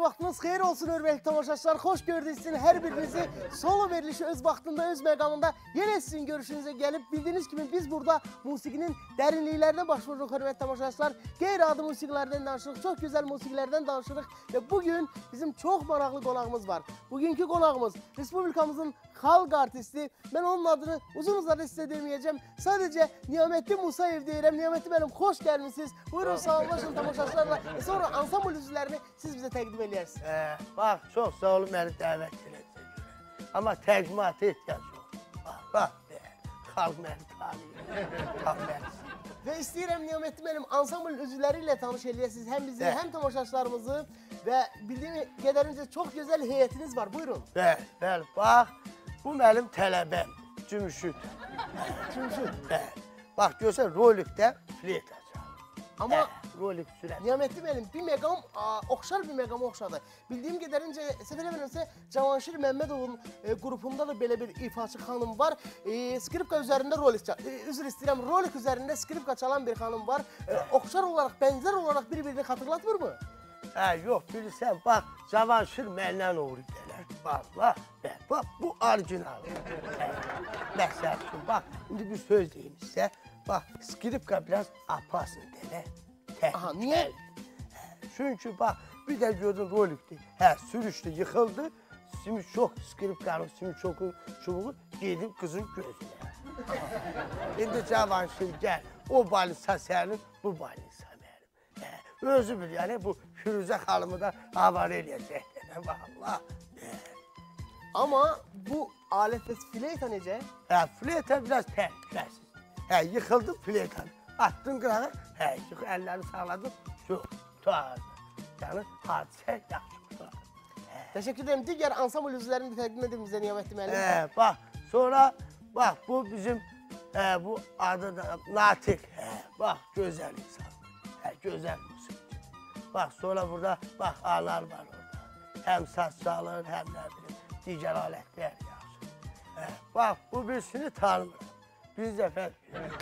vaxtınız xeyir olsun hörmətli tamaşaçılar. Xoş gördük sizin hər birinizi. Solo verilişi öz vaxtında, öz məqamında yenə sizin görüşünüzə gəlib. Bildiyiniz kimi biz burada musiqinin dərinliklərinə baş vururuq hörmətli tamaşaçılar. Qeyri-adi musiqilərdən danışırıq, çox gözəl musiqilərdən danışırıq və bugün bizim çox maraqlı qonağımız var. Bugünkü qonağımız Respublikamızın xalq artisti. Mən onun adını uzun-uzadı sizə deməyəcəm. Sadəcə Niyamətli Musayev deyirəm. Niyamətli mənim, xoş gəlmişsiniz. Buyurun, sağollaşın tamaşaçılarla. Sonra ansambl üzvlərini siz bizə təqdim edərsiniz. Bax, çox sağ olun məni dəvət edəcək. Amma təqdimata ehtiyac yox. Bax, xalq məni tanıyır. Və istəyirəm Niyamətli mənim ansambl üzvləri ilə tanış eləyəsiniz. Həm bizi, həm tamaşaçılarımızı və bildiyim qədərincə çox gözəl heyətiniz var. Buyurun. Bəli, bax, bu mənim tələbəm, Cümüşüd. Cümüşüd. Bəli. Bax, görsən, rolikdə fleyt açar. Amma rolik sürət. Niyamətli mənim, bir məqam, oxşar bir məqam oxşadı. Bildiyim qədərincə, səhv eləmirəmsə, Cavanşir Məmmədovun qrupunda da belə bir ifaçı xanım var. Skripka üzərində rolik çalan, üzr istəyirəm, rolik üzərində skripka çalan bir xanım var. Oxşar olaraq, bənzər olaraq bir-birini xatırlatmırmı? Yox, bilirsən, bax, Cavanşir məndən uğrayıb gələr. Bax, bu orijinal. Məsəl üçün, bax, indi bir söz deyim sizə. Bax, skripka biraz apasın deyə. Aha, niyə? Çünki bax, bir də gördün rolikdir. Sürüşdü, yıxıldı. Simçok, skripkanın simçokun çubuğu gedib qızın gözünə. İndi Cavanşir gəl, o balisa sənin, bu balisa mənim. Özü bil, yəni bu Firuzə xanımı da avar eləyəcək. Vallahi. Amma bu alət və fleyta necə? Fleyta biraz təhlükəsiz. Yıxıldı fleytan. Attın qırağı, yıx, əlləri sağladın, yox, tutardı. Yəni, hadisə yaxşı tutardı. Təşəkkür edirəm. Digər ansambl üzvlərini də təqdim edin bizə Niyamətli müəllim. Bax, sonra, bax, bu bizim, bu adı da Natiq. Bax, gözəl insan. Gözəl musiqi. Bax, sonra burada, bax, ağlar var orada. Həm saz çalır, həm nə bilim, digər alətlər yaxşı. Bax, bu birisini tanımıram. Bir dəfə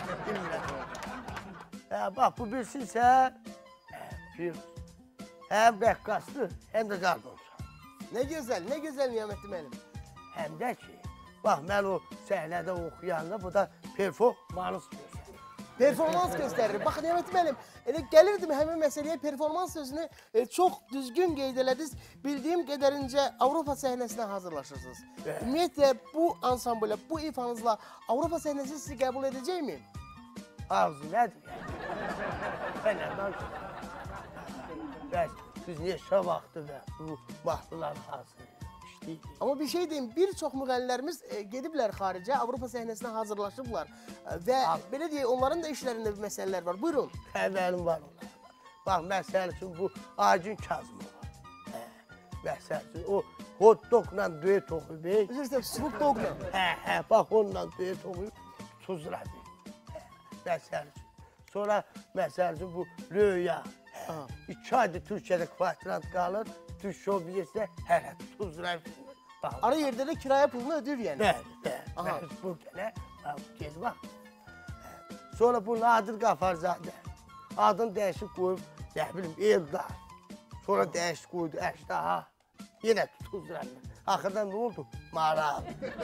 bilmirəm. Bax, bu birisi isə Firuz. Həm rəqqasdır, həm də qardonçaq. Nə gözəl Niyamətli müəllim. Həm də ki, bax, mən o səhnədə oxuyanda bu da performans göstərir. Performans göstərir. Bax, Niyamətli müəllim, elə gəlirdim həmin məsələyə, performans sözünü çox düzgün qeyd elədiniz. Bildiyim qədərincə Avropa səhnəsinə hazırlaşırsınız. Ümumiyyətlə, bu ansamblə, bu ifanızla Avropa səhnəsi sizi qəbul edəcəkmi? Arzu nədir? Fənərdən bəs, biz neçə vaxtı və bu vaxtlar hazır işləyirik. Amma bir şey deyim, bir çox müğənnilərimiz gediblər xaricə, Avropa səhnəsinə hazırlaşıblar və belə deyək, onların da işlərində bir məsələlər var. Buyurun. Xəbərim var onlara. Bax, məsəl üçün bu Acun Kazımov var. Məsəl üçün, o hot dogla düet oxuyub. Üzr istəyirəm, Snoop Dogg'la. Bax, onunla düet oxuyub, tuzladı. Məsəl üçün. Sonra, məsəl üçün, bu Röya. 2 aydır Türkiyədə kvartirant qalır, Türk şov bilirsə, hələ tuzladı. Ara yerdə də kirayə pulunu ödür yəni. Bəli, burada nə? Gezi bax. Sonra bu Nadir Qafarzadə. Adını dəyişib qoyub, nə bilim, Eldar. Sonra dəyişib qoydu, Əşdaha. Yenə tuzladı. Axırda nə oldu? Maraq.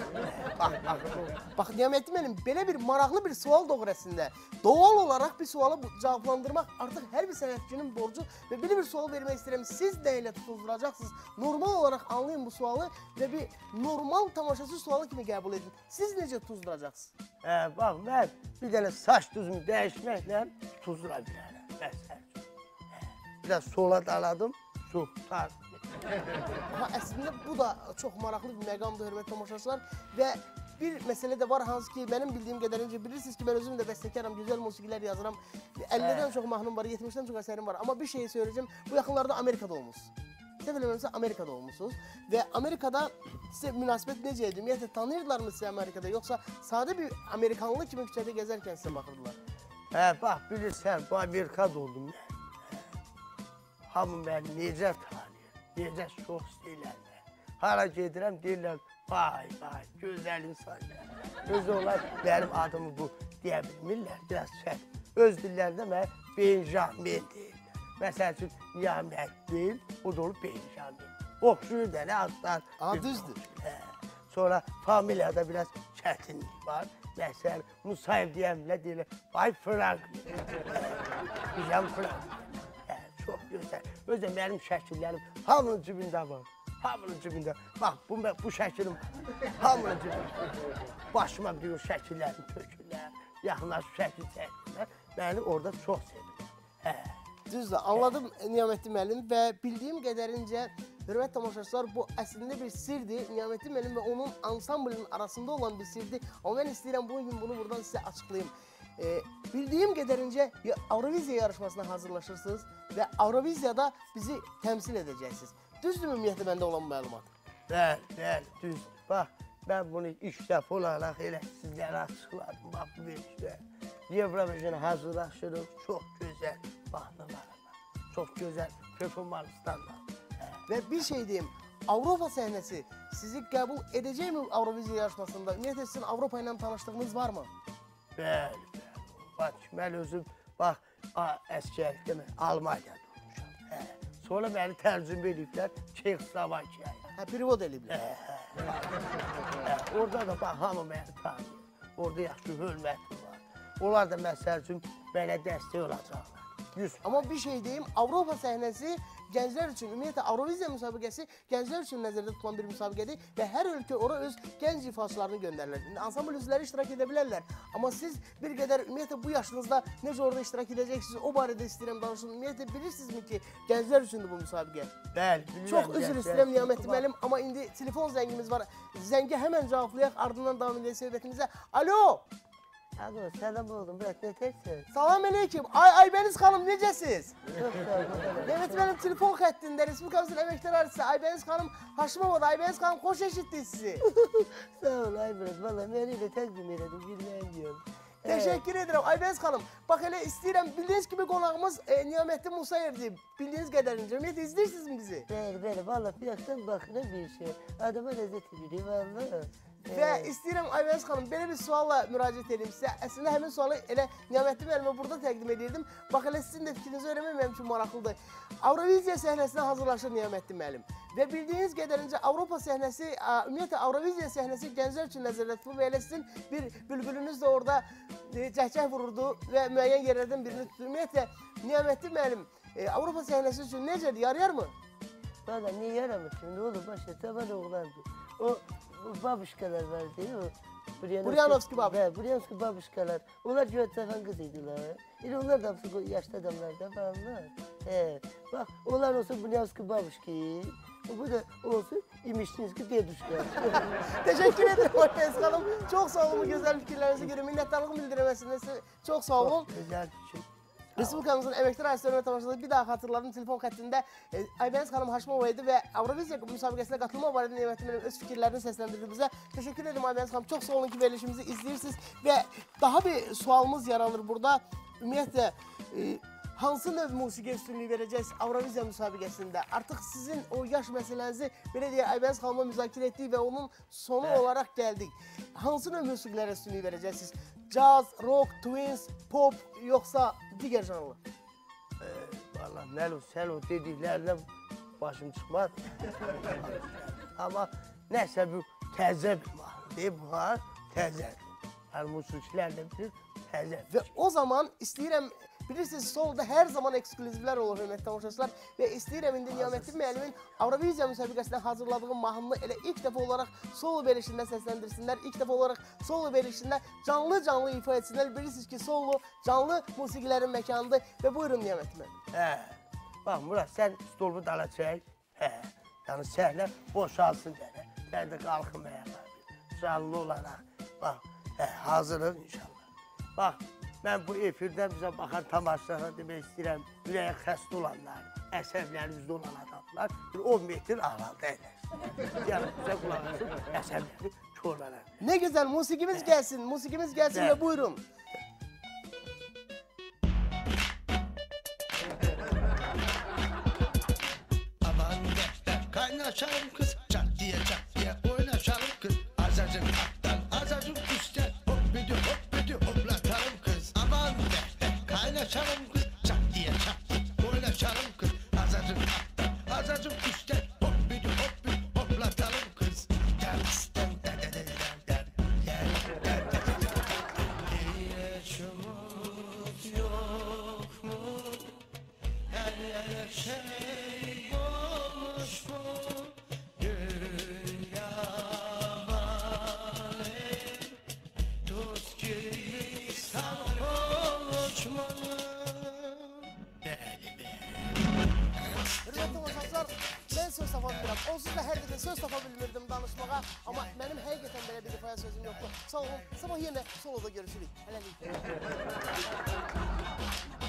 Bax, Niyamətli müəllim, belə bir maraqlı bir sual doğur əslində. Doğal olaraq bir sualı cavablandırmaq artıq hər bir sənətçinin borcu və belə bir sual vermək istəyirəm. Siz nə ilə tutulduracaqsınız? Normal olaraq anlayın bu sualı və bir normal tamaşaçı sualı kimi qəbul edin. Siz necə tuzduracaqsınız? Bax, mən bir dənə saç düzümü dəyişməklə tuzdura bilərəm. Məsəl. Biraz sola daladım, su tutardım. Əslində bu da çox maraqlı bir məqamdır, hörmətli tamaşaçılar və bir məsələ də var, hansı ki, mənim bildiyim qədərincə bilirsiniz ki, mən özüm də bəstəkaram, gözəl musiqilər yazıram. 50-dən çox mahnım var, 70-dən çox əsərim var. Amma bir şeyi söyləyəcəm, bu yaxınlarda Amerikada olmuşsunuz. Səhv eləmirəmsə, Amerikada olmuşsunuz və Amerikada sizə münasibət necə idi? Ümumiyyətlə, tanıyırdılarmı sizə Amerikada, yoxsa sadə bir Amerikanlı kimi küçədə gəzərkən sizə baxırdılar? Bax, bilirsən, bu Amerikada oldum mən. Hamı məni necə tanıyır? Necə çox istəyirlər. Hara gedirəm, deyirlər, vay, gözəl insanlar. Özü onlar mənim adımı bu deyə bilmirlər, biraz çək. Öz dillərində mənə Benjamin deyirlər. Məsəl üçün, Niyaməddin, o da olub Benjamin. Oxşuyur da nə adlar. Düzdür. Sonra familiyada biraz çətinlik var. Məsələn, Musayev deyəmlə deyilir, Bay Frank. Biləm Frank. Çox gözəl. Özə mənim şəkillərim hamının cibində var. Hamının cibində. Bax, bu şəkilim hamının cibində. Başıma bir şəkillərim tökürlər. Yaxınlaşıb şəkil çəkirlər. Məni orada çox sevirlər. Düzdür, anladım Niyaməddin müəllim və bildiyim qədərincə, hörmətli tamaşaçılar, bu əslində bir sirdir. Niyaməddin müəllim və onun ansamblinin arasında olan bir sirdir. Amma mən istəyirəm bugün bunu buradan sizə açıqlayayım. Bildiyim qədərincə Avroviziya yarışmasına hazırlaşırsınız və Avroviziyada bizi təmsil edəcəksiniz. Düzdürmü ümumiyyətlə məndə olan məlumat? Bəli, düzdür. Bax, mən bunu ilk dəfə olaraq elə sizlərə açıqladım. Bax, bu verişdə. Eurovision'a hazırlaşırıq, çox gözəl mahnılarla, çox gözəl performanslarla. Və bir şey deyim, Avropa səhnəsi sizi qəbul edəcəkmi Avroviziya yarışmasında? Ümumiyyətlə sizin Avropa ilə tanışdığınız varmı? Bəli. Bax, mən özüm, bax, əskərlikdə Almaniyada olmuşam. Sonra məni tərcümə ediblər Çexoslovakiyaya. Privod eləyiblər. Orada da bax, hamı məni tanıyır. Orada yaxşı hörmətim var. Onlar da məsəl üçün mənə dəstək olacaqlar. Amma bir şey deyim, Avropa səhnəsi gənclər üçün, ümumiyyətlə Avroviziya müsabiqəsi gənclər üçün nəzərdə tutulan bir müsabiqədir və hər ölkə ora öz gənc ifaçılarını göndərirlər. İndi ansambl üzvləri iştirak edə bilərlər. Amma siz bir qədər ümumiyyətlə bu yaşınızda necə orada iştirak edəcəksiniz, o barədə istəyirəm danışın. Ümumiyyətlə bilirsinizmi ki, gənclər üçündür bu müsabiqə? Bəli, bilirəm. Çox üzr istəyirəm Niyaməddin müəllim, amma indi telefon zəngimiz var. Zəngi həmən cavablayaq, ardından davam edək söhbətimizə. Alo! Alo, səlam oğlum, bırak, ne tersin? Salam aleyküm. Aybəniz xanım, necəsiz? Çok sağ ol. Evet, benim telefon xəttində Respublikamızın əməkdar artisi Aybəniz xanım Haşimovadır. Aybəniz xanım, xoş eşitdik sizi. Sağ ol Aybəniz, valla məni də təqdim elədim, bilməyim diyorum. Teşekkür ederim Aybəniz xanım. Bax elə istəyirəm, bildiyiniz kimi qonağımız Niyaməddin Musayevdir. Bildiyiniz qədərincə. Ümumiyyətlə izləyirsinizmi bizi? Bəli, valla bir yaxdan baxıram bir şey. Adama ləzzət edir, valla. Və istəyirəm Aybəniz xanım, belə bir sualla müraciət edeyim sizə. Əslində həmin sualı elə Niyaməddin müəllimə burada təqdim edirdim. Bax elə sizin də fikrinizi öyrənmək mənim üçün maraqlıdır. Avroviziya səhnəsinə hazırlaşır Niyaməddin müəllim. Və bildiyiniz qədərincə Avropa səhnəsi, ümumiyyətlə Avroviziya səhnəsi gənclər üçün nəzərdə tutulur və elə sizin bir bülbülünüz də orada cəhcəh vururdu və müəyyən yerlərdən birini tutur. Ümumiyyətlə Niyaməddin müəllim Avropa səhnəsi üçün necədir, yarayarmı? Valla niye yaramır şimdi oğlum, başta taban oğlandı. O babuşkalar vardı, o Buryanovski babuşka. Evet, Buryanovski babuşkalar. Onlar Göğetsefen kızıydılar. Onlar da yaşlı adamlar da falan. Bak, onlar olsun Buryanovski babuşki. Bu da olsun İmişlinski deduşka. Teşekkür ederim Aybəniz xanım. Çok sağ olun bu güzel fikirlerinize göre. Minnettarlığımı bildiremezsiniz. Çok sağ olun. Güzel bir şey. Respublikamızın əməkdar artisi hörmətli tamaşaçılar, bir daha xatırladım telefon xəttində Aybəniz xanım Haşimova idi və Avroviziya müsabiqəsinə qatılma barədə Niyaməddin müəllim öz fikirlərini səsləndirdi bizə. Təşəkkür edirəm Aybəniz xanım. Çox sağ olun ki, verilişimizi izləyirsiniz və daha bir sualımız yaranır burada. Ümumiyyətlə hansı növ musiqiyə üstünlük verəcəksiniz Avroviziya müsabiqəsində? Artıq sizin o yaş məsələnizi belə deyək Aybəniz xanımla müzakirə etdik və onun sonu olaraq gəldik. Hansı növ musiqilərə üstünlük verəcəksiniz? Jazz, rock, twins, pop yoxsa digər janrlı? Valla Melo, sen o dediklerden başım çıxmaz. Ama neyse bu təzə bir mahnıdır, bu ha təzədir. Yani musiqiçilər də bilir, təzədir. Və o zaman istəyirəm, bilirsiniz solda hər zaman ekskluzivlər olur hörmətli tamaşaçılar və istəyirəm indi Niyaməddin müəllimin Avroviziya müsabiqəsinə hazırladığı mahnını elə ilk dəfə olaraq solo verilişində səsləndirsinlər. İlk dəfə olaraq solo verilişində canlı ifa etsinlər. Bilirsiniz ki, solo canlı musiqilərin məkanıdır və buyurun Niyaməddin müəllim. Bax Murat, sən stolbu dala çək. Yəni səhnə boşalsın dələ. Mən də qalxım ayağa. Canlı olaraq. Bax, hazırıq inşallah. Bax, mən bu efirdən bizə baxan tamaşaçılara demək istəyirəm, ürəyə xəstə olanlar, əsəblərimizdə olan adamlar bir 10 metr aralıda əyləşsin. Yəni bizə qulaq asın, əsəbləri körlənər. Ne güzel, musiqimiz gəlsin və buyurun. Aman defter kaynaşalım kız, çat diye oynaşalım kız. Azacık alttan, azacık üstten, hop bidi hoplatalım kız. Aman defter kaynaşalım kız, çat diye oynaşalım. söylemeye sözüm yoktu. Sağ olun. Sabah yine soloda görüşürük. Hələlik.